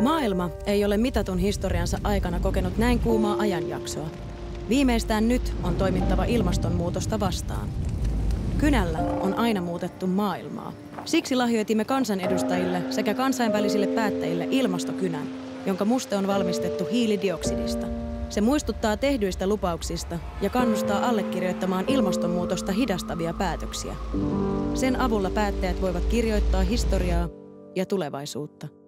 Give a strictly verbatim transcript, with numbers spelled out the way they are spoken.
Maailma ei ole mitatun historiansa aikana kokenut näin kuumaa ajanjaksoa. Viimeistään nyt on toimittava ilmastonmuutosta vastaan. Kynällä on aina muutettu maailmaa. Siksi lahjoitimme kansanedustajille sekä kansainvälisille päättäjille ilmastokynän, jonka muste on valmistettu hiilidioksidista. Se muistuttaa tehdyistä lupauksista ja kannustaa allekirjoittamaan ilmastonmuutosta hidastavia päätöksiä. Sen avulla päättäjät voivat kirjoittaa historiaa ja tulevaisuutta.